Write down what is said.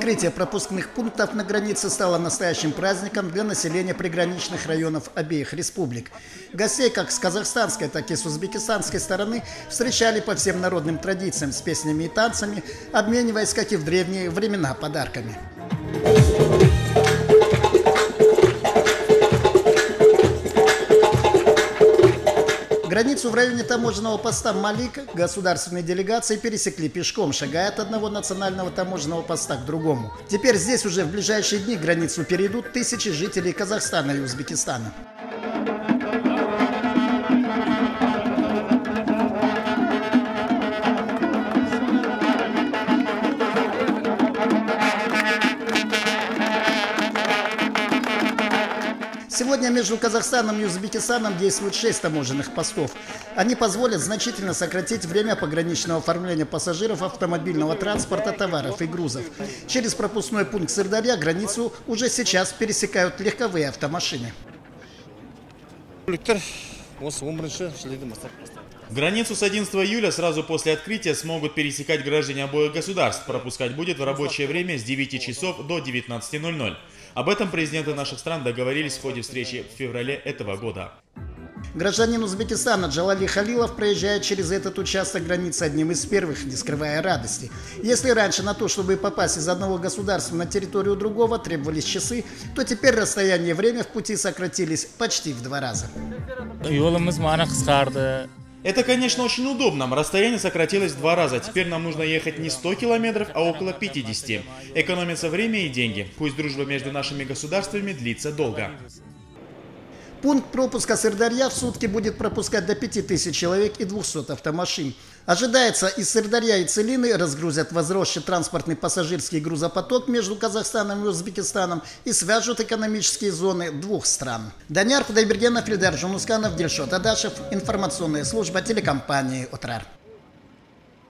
Открытие пропускных пунктов на границе стало настоящим праздником для населения приграничных районов обеих республик. Гостей как с казахстанской, так и с узбекистанской стороны встречали по всем народным традициям с песнями и танцами, обмениваясь, как и в древние времена, подарками. Границу в районе таможенного поста Малик государственные делегации пересекли пешком, шагая от одного национального таможенного поста к другому. Теперь здесь уже в ближайшие дни границу перейдут тысячи жителей Казахстана и Узбекистана. Сегодня между Казахстаном и Узбекистаном действует 6 таможенных постов. Они позволят значительно сократить время пограничного оформления пассажиров автомобильного транспорта, товаров и грузов. Через пропускной пункт Сырдарья границу уже сейчас пересекают легковые автомашины. Границу с 11 июля сразу после открытия смогут пересекать граждане обоих государств. Пропускать будет в рабочее время с 9 часов до 19:00. Об этом президенты наших стран договорились в ходе встречи в феврале этого года. Гражданин Узбекистана Джалали Халилов проезжает через этот участок границы одним из первых, не скрывая радости. Если раньше на то, чтобы попасть из одного государства на территорию другого, требовались часы, то теперь расстояние и время в пути сократились почти в 2 раза. Это, конечно, очень удобно. Расстояние сократилось в 2 раза. Теперь нам нужно ехать не 100 километров, а около 50. Экономится время и деньги. Пусть дружба между нашими государствами длится долго. Пункт пропуска Сырдарья в сутки будет пропускать до 5000 человек и 200 автомашин. Ожидается, из Сырдарья и Целины разгрузят возросший транспортный пассажирский грузопоток между Казахстаном и Узбекистаном и свяжут экономические зоны 2 стран. Данияр Худайбергенов, Ильдар Жунусканов, Дильшот Адашев. Информационная служба телекомпании «Отрар».